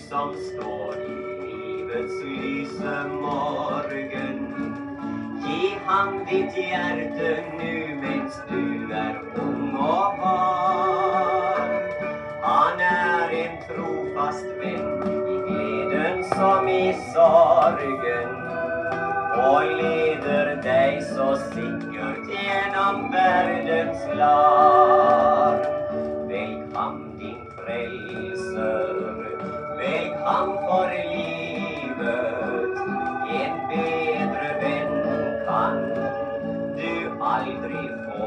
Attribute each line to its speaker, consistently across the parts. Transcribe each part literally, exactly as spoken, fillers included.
Speaker 1: som står i livets lysemorgen. Ge han ditt hjärte nu mens du är ung och varm. Han är en trofast vän i gleden som i sorgen, och leder dig så säkert genom världens larm. Välj han din frälser, välj han för livet. En bättre vän kan du aldrig få.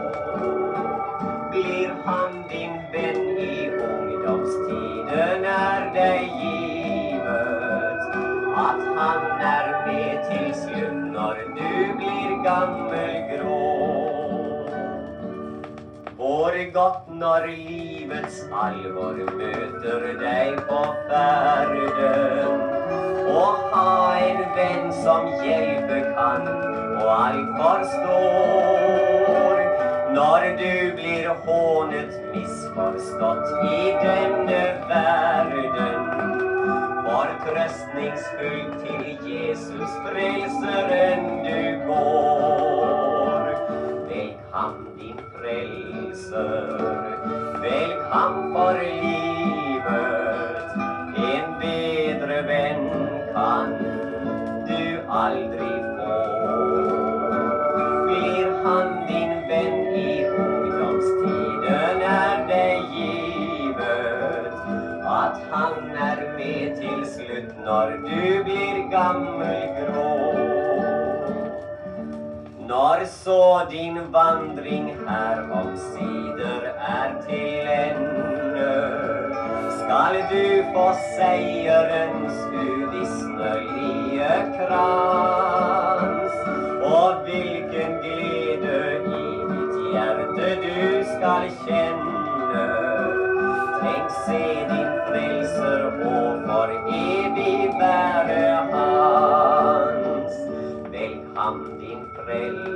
Speaker 1: Blir han din vän i ungdomstiden är det givet att han är med till slut när du blir gammelgrå. Vår gott när livets allvar möter dig på färden, och ha en vän som hjälper kan och allt förstår. När du blir hånet missförstått i denna världen, var tröstningsfull till Jesus frälsaren du går. Välj han din frälser, välj han för livet. En bättre vän kan du aldrig få. Blir han din vän i ungdomstiden är det givet att han är med till slut när du blir gammelgrå. När så din vandring här omsider är till ännu, skall du få segerens uvissnölige krans. Och vilken glädje i ditt hjärta du skall känna. Tänk se din frälser och för evig värde hans. Välj han din frälser,